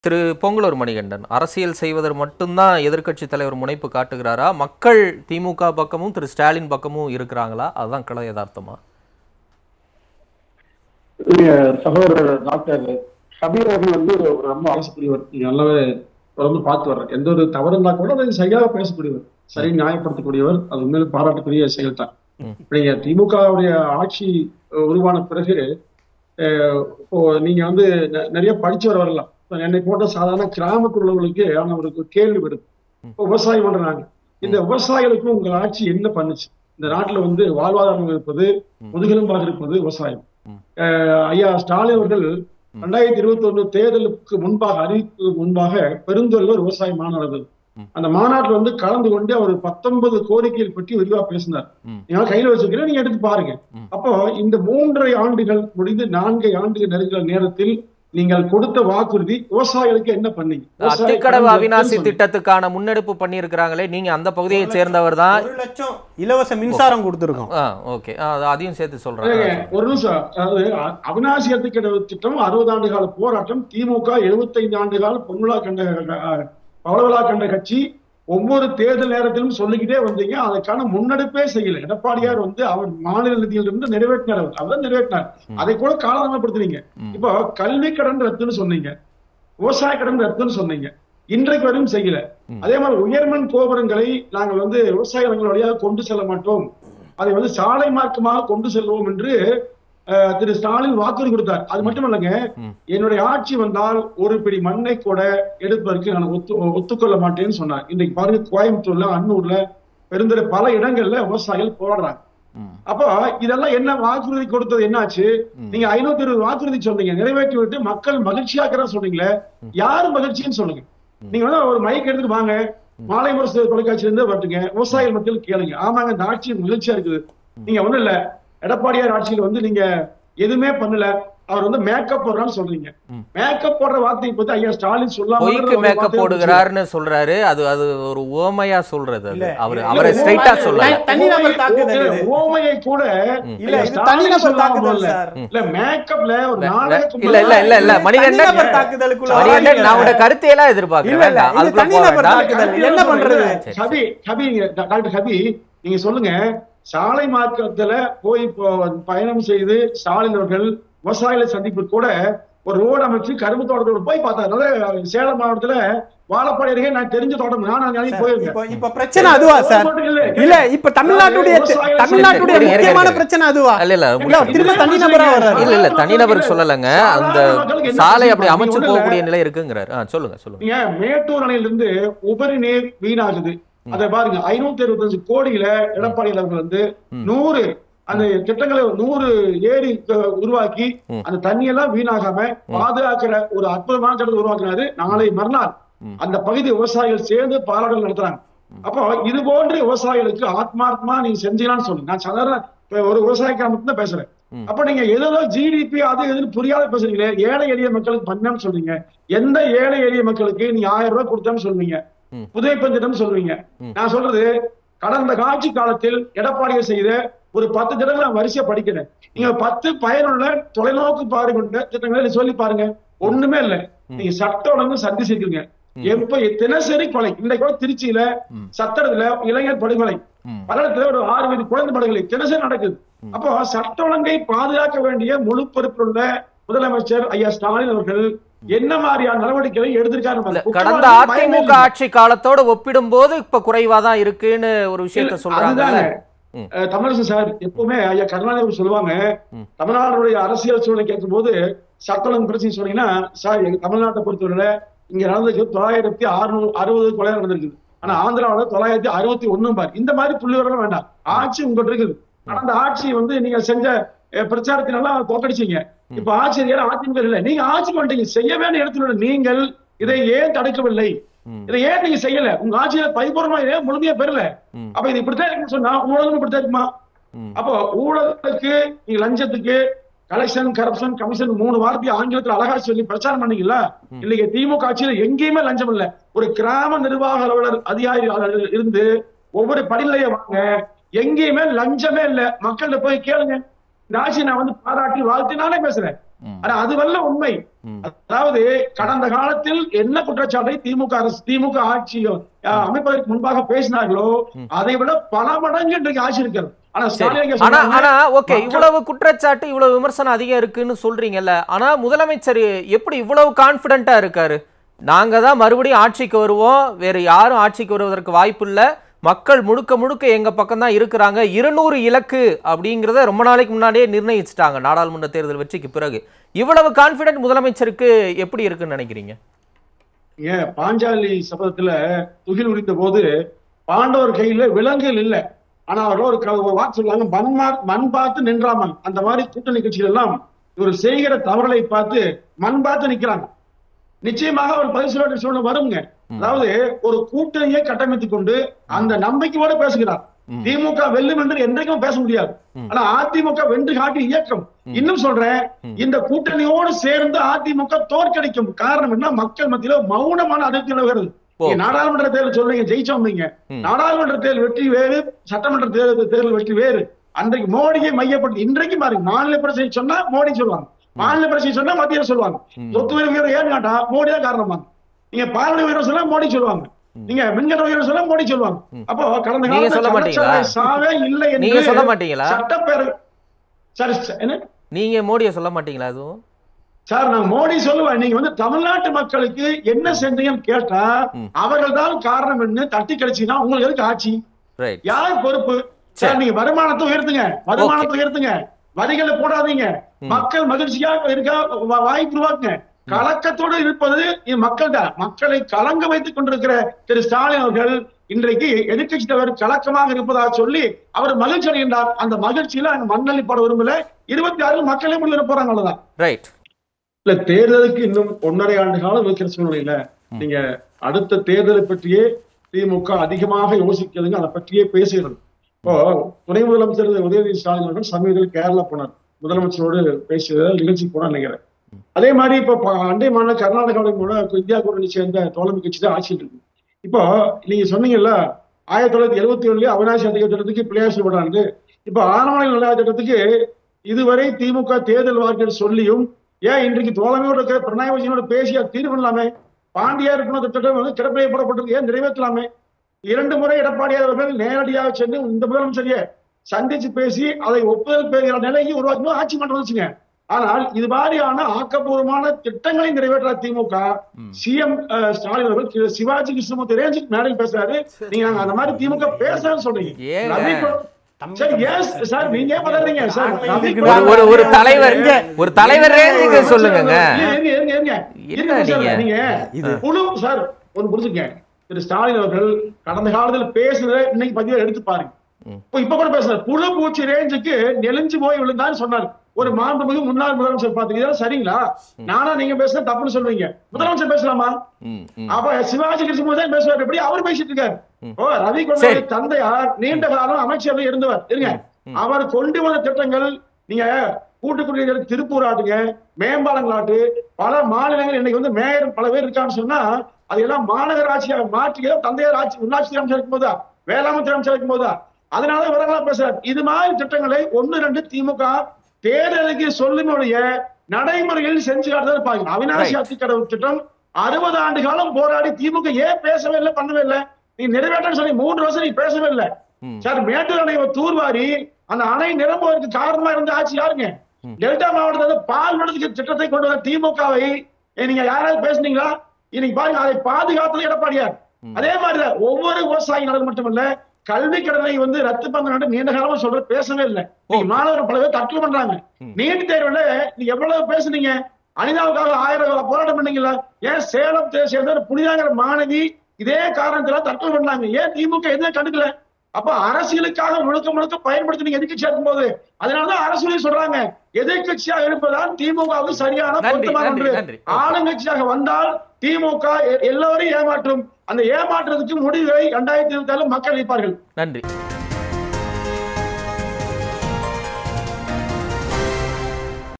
திரு பொங்கலூர் மணிகண்டன் அரசியல் செய்வதற்கு மட்டும்தான் எதிர்க்கட்சி தலைவர் முனைப்பு காட்டுகிறாரா? மக்கள் திமுக பக்கமும் திரு ஸ்டாலின் பக்கமும் இருக்கிறாங்களா? அதுதான் கள யதார்த்தமா? சகோதரர் டாக்டர் ஷபீர் அவர்கள் வந்து ஒரு ரொம்ப அரசுக்குரியவர். நீங்க நல்லாவே தொடர்ந்து பார்த்து வர்ற எந்த ஒரு தவறு இருந்தா கூட அதை சரியாக பேசக்கூடியவர், சரி நியாயப்படுத்தக்கூடியவர். அது உண்மையில பாராட்டக்கூடிய செயல் தான். நீங்க திமுகவுடைய ஆட்சி உருவான பிறகு இப்போ நீங்க வந்து நிறைய படிச்சவர் வரலாம். என்னை போன்ற சாதாரண கிராமத்தில் உள்ளவர்களுக்கு ஒரு கேள்வி வருது. இப்போ விவசாயம் பண்றாங்க, இந்த விவசாயிகளுக்கும் உங்கள் ஆட்சி என்ன பண்ணுச்சு? இந்த நாட்டுல வந்து வாழ்வாதாரம் இருப்பது, முதுகெலும்பாக இருப்பது விவசாயம். ஐயா ஸ்டாலின் அவர்கள் 2021 தேர்தலுக்கு முன்பாக அறிவிப்புக்கு முன்பாக பெருந்தொழில் விவசாய மாநாடு, அந்த மாநாட்டில் வந்து கலந்து கொண்டு அவர் 19 கோரிக்கைகள் பற்றி விரிவா பேசினார். நீங்க கையில வச்சுக்கிறேன், நீங்க எடுத்து பாருங்க. அப்போ இந்த 3.5 ஆண்டுகள் முடிந்து 4 ஆண்டுகள் நெருங்கிற நேரத்தில் நீங்கள் கொடுத்த வாக்குறுதி விவசாயிகளுக்கு என்ன பண்ணீங்க? அத்திக்கடவு அவிநாசி திட்டத்துக்கான முன்னெடுப்பு பண்ணி இருக்கிறாங்களே, நீங்க அந்த பகுதியை சேர்ந்தவர் தான். 1 லட்சம் இலவச மின்சாரம் கொடுத்திருக்கோம். ஓகே, அதையும் சேர்த்து சொல்றேன். ஒரு நிமிஷம். அதாவது அவிநாசி அத்திக்கடவு திட்டம் 60 ஆண்டு கால போராட்டம். திமுக 75 ஆண்டு கால பவளவிழா கண்ட கட்சி. ஒவ்வொரு தேர்தல் நேரத்திலும் சொல்லிக்கிட்டே வந்தீங்க, அதுக்கான முன்னெடுப்பே செய்யல. எடப்பாடியார் வந்து அவர் மாநில நிதியிலிருந்து நிறைவேற்றினார், அவர் நிறைவேற்றினார். அதை கூட காலதாமப்படுத்துறீங்க. இப்போ கல்வி கடன் ரத்துன்னு சொன்னீங்க, விவசாய கடன் ரத்துன்னு சொன்னீங்க, இன்றைக்கு வரையும் செய்யல. அதே மாதிரி உயர்மின் கோபுரங்களை நாங்கள் வந்து விவசாயிகள் வழியாக கொண்டு செல்ல மாட்டோம், அதை வந்து சாலை மார்க்கமாக கொண்டு செல்வோம் என்று திரு ஸ்டாலின் வாக்குறுதி கொடுத்தார். அது மட்டும் இல்லைங்க, என்னுடைய ஆட்சி வந்தால் ஒரு பிடி மண்ணை கூட எடுப்பதற்கு நான் ஒத்துக்கொள்ள மாட்டேன்னு சொன்னார். இன்றைக்கு பாருங்க, கோயம்புத்தூர்ல, அன்னூர்ல, பெருந்தொரு பல இடங்கள்ல விவசாயிகள் போராடுறாங்க. அப்போ இதெல்லாம் என்ன வாக்குறுதி கொடுத்தது என்னாச்சு? நீங்க 520 வாக்குறுதி சொன்னீங்க, நிறைவேற்றி விட்டு மக்கள் மகிழ்ச்சியாக்குறா சொன்னீங்களே, யாரு மகிழ்ச்சின்னு சொல்லுங்க. நீங்க வந்து ஒரு மைக் எடுத்துட்டு வாங்க, மாலை முரசு தொலைக்காட்சியில இருந்து வரட்டுங்க, விவசாயிகள் மக்கள் கேளுங்க. ஆமாங்க, இந்த ஆட்சி மகிழ்ச்சியா இருக்குது. நீங்க ஒண்ணு இல்ல, எடப்பாடியார் ஆட்சியில் வந்து நீங்க எதுவுமே பண்ணல, அவர் வந்து மேக்கப் போடுறான்னு சொல்றீங்க. மேக்கப் போடுற வார்த்தையை பத்தி ஐயா ஸ்டாலின் சொல்லாம மேக்கப் போடுகிறாருன்னு சொல்றாரு. அது அது ஒரு உவமையா சொல்றது. அவரை ஸ்ட்ரைட்டா சொல்றாரு. தனிநபர் தாக்குதல் உவமையை கூட இல்ல, இது தனிநபர் தாக்குதல் சார். இல்ல மேக்கப்ல ஒரு நாடகம் இல்ல மணிகண்டன் தாக்குதலுக்குள்ள மணிகண்டன் நான் உங்க கருத்தை எல்லாம் எதிர்பார்க்கிறேன். அது தனிநபர் தாக்குதல். என்ன பண்றது? டாக்டர் ஹபி, நீங்க சொல்லுங்க, சாலை மார்க்கத்துல போய் பயணம் செய்து ஸ்டாலின் அவர்கள் விவசாயிகளை சந்திப்பு கூட ஒரு ரோடு அமைச்சு கரும்பு தோட்டத்தோட போய் பார்த்தாரு. சேலம் மாவட்டத்துல வாழப்பாடி அருகே நான் தெரிஞ்ச தோட்டம், நான் போயிருக்கேன். இப்ப பிரச்சனை அதுவா சார்? இல்ல, இப்ப தமிழ்நாட்டுடைய முக்கியமான பிரச்சனை அதுவா? இல்ல, திரும்ப தனிநபரா வர்றாரு. இல்ல தனிநபர் சொல்லலங்க, அந்த சாலை அப்படி அமைச்சு போகக்கூடிய நிலை இருக்குங்கிறார். சொல்லுங்க. மேட்டூர் அணையிலிருந்து உபரி நீர் வீணாகுது. அதை பாருங்க, 525 கோடியில எடப்பாடி அவர்கள் வந்து 100 அந்த திட்டங்களை 100 ஏரி உருவாக்கி அந்த தண்ணியெல்லாம் வீணாகாம பாதுகாக்கிற ஒரு அற்புதமான திட்டத்தை உருவாக்குறாரு. நாளை மறுநாள் அந்த பகுதி விவசாயிகள் சேர்ந்து பாராட்டல் நடத்துறாங்க. அப்போ இது போன்ற விவசாயிகளுக்கு ஆத்மார்த்தமா நீங்க செஞ்சீங்கன்னு சொல்லுங்க. நான் சாதாரண ஒரு விவசாய கிராமத்துல பேசுறேன். அப்ப நீங்க ஏதோ ஜிடிபி அது எதுன்னு புரியாத பேசுறீங்களே. ஏழை எளிய மக்களுக்கு பண்ணன்னு சொல்றீங்க. எந்த ஏழை எளிய மக்களுக்கு நீங்க 1000 ரூபாய் கொடுத்தேன்னு சொல்லுவீங்க, புதிய திட்டம் சொல்லுவீங்க. நான் சொல்றது, கடந்த ஆட்சி காலத்தில் எடப்பாடியை செய்த ஒரு 10 திட்டங்களை வரிசையா படிக்கிறேன். நீங்க 10 பயனுள்ள தொலைநோக்கு பார்வை கொண்ட திட்டங்களை சொல்லி பாருங்க. ஒண்ணுமே இல்ல. நீங்க சட்ட ஒழுங்கு சந்தி சேர்க்கிறீங்க. எப்ப தினசரி கொலை, இன்றைக்கு கூட திருச்சியில சத்திரத்துல இளைஞர் படுகொலை, பல்லடத்துல ஒரு 6 வயது குழந்தை படுகொலை தினசரி நடக்குது. அப்போ சட்ட ஒழுங்கை பாதுகாக்க வேண்டிய முழு பொறுப்புள்ள முதலமைச்சர் ஐயா ஸ்டாலின் அவர்கள் என்ன மாதிரியான நடவடிக்கைகளை எடுத்திருக்காரு? கடந்த அதிமுக ஆட்சி காலத்தோடு ஒப்பிடும் போது இப்ப குறைவாதான் இருக்குன்னு ஒரு விஷயத்த சொல்றாங்க. தமிழரசு சார் எப்பவுமே ஐயா கருணாநிதி சொல்லுவாங்க, தமிழ்நாடுடைய அரசியல் சூழலை கேட்கும் போது சட்ட ஒழுங்கு பிரச்சனை சொன்னீங்கன்னா, சார் எங்க தமிழ்நாட்டை பொறுத்தவரையில இங்க நடந்திருக்கு 960 கொலை நடந்திருக்குது. ஆனா ஆந்திராவில 961 பாரு. இந்த மாதிரி புள்ளிவரம் வேண்டாம், ஆட்சி உங்கள்கிட்ட இருக்குது. கடந்த ஆட்சி வந்து நீங்க செஞ்ச பிரச்சாரத்தினெல்லாம் தோக்கடிச்சீங்க. இப்ப ஆட்சி அதிமுக இல்ல, நீங்க ஆட்சி பண்ணிட்டீங்க. செய்ய வேண்டிய இடத்துல நீங்கள் இதை ஏன் தடுக்கவில்லை? இதை ஏன் நீங்க செய்யல? உங்க ஆட்சியில பரிபூர்ணமா ஏன் முழுமையா பெறல? அப்ப இது இப்படித்தான் இருக்குன்னு சொன்னா ஊழலும் இப்படித்தான் இருக்குமா? அப்போ ஊழலுக்கு, நீங்க லஞ்சத்துக்கு, கலெக்ஷன், கரப்ஷன், கமிஷன் 3 வார்த்தையை ஆங்கிலத்தில் அழகா சொல்லி பிரச்சாரம் பண்ணீங்களா? இன்னைக்கு திமுக ஆட்சியில எங்கேயுமே லஞ்சம் இல்ல. ஒரு கிராம நிர்வாக அலுவலர் அதிகாரி இருந்து ஒவ்வொரு படிநிலைய வாங்க, எங்கேயுமே லஞ்சமே இல்ல. மக்கள்கிட்ட போய் கேளுங்க. இந்த ஆட்சி நான் வந்து பாராட்டி வாழ்த்து நானே பேசுறேன். ஆனா அது வல்ல உண்மை. அதாவது கடந்த காலத்தில் என்ன குற்றச்சாட்டை திமுக அரசு திமுக ஆட்சி அமைப்பதற்கு முன்பாக பேசினார்களோ அதை விட பல மடங்கு இன்றைக்கு ஆட்சி இருக்கிறது. ஆனா ஓகே, இவ்வளவு குற்றச்சாட்டு இவ்வளவு விமர்சனம் அதிகம் இருக்குன்னு சொல்றீங்கல்ல, ஆனா முதலமைச்சர் எப்படி இவ்வளவு கான்பிடென்ட்டா இருக்காரு? நாங்க தான் மறுபடியும் ஆட்சிக்கு வருவோம், வேற யாரும் ஆட்சிக்கு வருவதற்கு வாய்ப்பு இல்ல, மக்கள் முழுக்க முழுக்க எங்க பக்கம் தான் இருக்கிறாங்க, 200 இலக்கு அப்படிங்கறத ரொம்ப நாளைக்கு முன்னாடியே நிர்ணயிச்சிட்டாங்க நாடாளுமன்ற தேர்தல் வெற்றிக்கு பிறகு. இவ்வளவு கான்பிடென்ட் முதலமைச்சருக்கு எப்படி இருக்குன்னு நினைக்கிறீங்க? பாஞ்சாலி சபதத்துல துகில் உரித்த போது பாண்டவர் கையில விலங்குகள் இல்ல, ஆனா அவர்கள் ஒரு வாக்கு சொல்லுவாங்க, மண் பார்த்து நின்றாமன். அந்த மாதிரி கூட்டணி கட்சிகள் எல்லாம் இவர் செய்கிற தவறுகளை பார்த்து மண் பார்த்து நிக்கிறாங்க. நிச்சயமாக ஒரு பதில் சொல்ல வருங்க. அதாவது ஒரு கூட்டணியை கட்டமைத்துக் கொண்டு அந்த நம்பிக்கையோட பேசுகிறார். திமுக வெல்லும் என்று என்றைக்கும் பேச முடியாது, ஆனா அதிமுக வென்று காட்டி இயக்கம். இன்னும் சொல்றேன், இந்த கூட்டணியோடு சேர்ந்து அதிமுக தோற்கடிக்கும். காரணம் என்ன? மக்கள் மத்தியில மௌனமான அதிருப்தி நிலவுகிறது. நாடாளுமன்ற தேர்தல் சொல்றீங்க ஜெயிச்சோம், நாடாளுமன்ற தேர்தல் வெற்றி வேறு, சட்டமன்ற தேர்தல் வெற்றி வேறு. அன்றைக்கு மோடியை மையப்படுத்தி இன்றைக்கு பாருங்க, மாநில பிரச்சனை சொன்னா மோடி சொல்லுவாங்க, மாநில பிரச்சனை சொன்னா மத்திய சொல்லுவாங்க, சொத்து உயர்வு ஏன்னு கேட்டா மோடி தான் காரணமா, நீங்க பாலின உயர்வு சொன்னா மோடி சொல்லுவாங்க, நீங்க மின்கட்ட உயர்வு சொன்னா மோடி சொல்லுவாங்க. அப்போ கடந்த காலத்துல சாவே இல்லை என்று சொல்ல மாட்டீங்களா? சட்டப்பேரவை சார் என்ன நீங்க மோடியை சொல்ல மாட்டீங்களா? அதுவும் சார் நான் மோடி சொல்லுவேன், நீங்க தமிழ்நாட்டு மக்களுக்கு என்ன செஞ்சீங்கன்னு கேட்டா அவர்கள் தான் காரணம் என்ன தட்டி கிடைச்சீங்கன்னா உங்களுக்கு எதுக்கு ஆட்சி, யார் பொறுப்பு? சார் நீங்க வருமானத்தை உயர்த்துங்க, வருமானத்தை உயர்த்துங்க, வரிகளை போடாதீங்க, மக்கள் மகிழ்ச்சியாக இருக்க வாய்ப்பு உருவாக்குங்க. கலக்கத்தோடு இருப்பது மக்கள் தான். மக்களை கலங்க வைத்துக் கொண்டிருக்கிற திரு ஸ்டாலின் அவர்கள் இன்றைக்கு எதிர்கட்சி தலைவர் கலக்கமாக இருப்பதாக சொல்லி அவர் மகிழ்ச்சி அடைகின்றார். அந்த மகிழ்ச்சியில மண்ணள்ளி போட விரும்பல. 26 மக்களே முடிவு போறாங்க, அவ்வளவுதான். இல்ல தேர்தலுக்கு இன்னும் 1.5 ஆண்டு காலம் இருக்கிற சூழ்நிலையில நீங்க அடுத்த தேர்தலை பற்றியே திமுக அதிகமாக யோசிக்கிறதுங்க, அதை பற்றியே பேசுகிறது. இப்போ துணை முதலமைச்சர் உதயநிதி ஸ்டாலின் அவர்கள் சமீபத்தில் கேரளா போனார், முதலமைச்சரோடு பேசியதை நிகழ்ச்சி போனா நினைக்கிறேன். அதே மாதிரி இப்ப அண்டை மாநில கர்நாடகாவின் கூட இந்தியா கூட்டணி சேர்ந்த தோழமை கட்சி தான் ஆட்சியில் இருக்கு. இப்போ நீங்க சொன்னீங்கல்ல 1977 அவினாசி திட்டத்துக்கு பிள்ளையார் சொல்றாங்க. இப்ப ஆனமலை நிலைய திட்டத்துக்கு இதுவரை திமுக தேர்தல் வாக்குகள் சொல்லியும் ஏன் இன்றைக்கு தோழமையோட இருக்கிற பிரணாய் விஜயனோட பேசி தீர்வு பண்ணலாமே? பாண்டியார் திட்டம் கிடப்பிலே போடப்பட்டிருக்கு, ஏன் நிறைவேற்றலாமே? 2 முறை எடப்பாடியார் அவர்கள் நேரடியாக சென்று இந்த முதலமைச்சரையே சந்திச்சு பேசி அதை ஒப்புதல் பெறுகிற நிலையை உருவாக்கணும் ஆட்சி மன்றம் வந்துச்சுங்க. ஆனால் இது மாதிரியான ஆக்கப்பூர்வமான திட்டங்களை நிறைவேற்ற திமுக சிஎம் ஸ்டாலின் அவர்கள் சிவாஜி கிருஷ்ணமூர்த்தி ரேஞ்சுக்கு மேடையில் பேசுறாரு. நீங்க அந்த மாதிரி திமுக பேசுறேன்னு சொல்றீங்க. ஒரு தலைவர் சொல்லுங்க. புரிஞ்சுங்க, திரு ஸ்டாலின் அவர்கள் கடந்த காலத்தில் பேசுறத இன்னைக்கு பதிவு எடுத்து பாருங்க. இப்ப கூட பேசுறாரு, புழு பூச்சி ரேஞ்சுக்கு நெளிஞ்சு போய் விழுந்தான்னு சொன்னாரு. ஒரு மாண்புமிகு முன்னாள் முதலமைச்சர் பாத்தீங்க, சரிங்களா? நானா நீங்க பேசுறது தப்புன்னு சொல்றீங்க, முதலமைச்சர் பேசலாமா? அப்ப சிவாஜி கிருஷ்ணமூர்த்தி பேசுவார், எப்படி அவர் பேசிட்டு இருக்காரு? ரவி கொண்டாடி தந்தையார் நீண்ட காலம் அமைச்சர் இருந்தவர் இருங்க. அவர் கொண்டு வந்த திட்டங்கள் நீங்க கூட்டுக்குடியிருப்பு திருப்பூர் ஆட்டுங்க, மேம்பாலங்கள் ஆட்டு, பல மாநிலங்கள் இன்னைக்கு மேயர் பல பேர் இருக்கான்னு சொன்னா அதெல்லாம் மாநகராட்சியாக மாற்றிய தந்தையார் ஆட்சி உள்ளாட்சி அமைச்சர் இருக்கும் போதா, வேளாண்மை அமைச்சர் இருக்கும் போதா, அதனால விவரங்களா பேசுறாரு. இது மாதிரி திட்டங்களை 1-2 திமுக தேர்தலுக்கு சொல்லுடைய நடைமுறையில் செஞ்சு காட்டுதான் பாருங்க. அவினாசி அத்திக்கடவு திட்டம் 60 ஆண்டு காலம் போராடி திமுக ஏன் பேசவே இல்லை, பண்ணவே இல்லை? நீங்க நிறைவேற்ற சொல்லி 3 வருஷம் நீங்க பேசவே இல்லை சார். மேட்டூர் அணை தூர்வாரி அந்த அணை நிரம்புவதற்கு காரணமா இருந்த ஆட்சி யாருங்க? டெல்டா மாவட்டத்தில் பால் விடுதலுக்கு திட்டத்தை கொண்டு வந்த திமுகவை நீங்க யாராவது பேசுனீங்களா? இன்னைக்கு பாருங்க, அதை பாதுகாத்தது எடப்பாடியார். அதே மாதிரிதான் ஒவ்வொரு விவசாயி நலன் மட்டுமல்ல, கல்வி கடனை ரத்து பண்ண நீண்ட காலமா சொல்ற பேசவே இல்லை. மாணவர்கள் பல பேர் தற்கொலை பண்றாங்க. நீட் தேர்வுல நீங்க எவ்வளவு பேசுனீங்க? அனிதாவுக்காக 1000 போராட்டம் பண்ணீங்களா? ஏன் சேலத்தை சேர்ந்த புனிதாங்கிற மாணவி இதே காரணத்துல தற்கொலை பண்ணாங்க? ஏன் திமுக எதுவும் கண்டுக்கல? அப்ப அரசியலுக்காக முழுக்க முழுக்க பயன்படுத்தி எதிர்கட்சியா இருக்கும் போது அதனாலதான் அரசியல் சொல்றாங்க எதிர்கட்சியாக இருப்பதால் திமுக சரியான பொருத்தமான ஒன்று. ஆளுங்கட்சியாக வந்தால் திமுக எல்லோரையும் ஏமாற்றும். அந்த ஏமாற்றத்துக்கு முடிவை 2024 மக்கள் அளிப்பார்கள். நன்றி.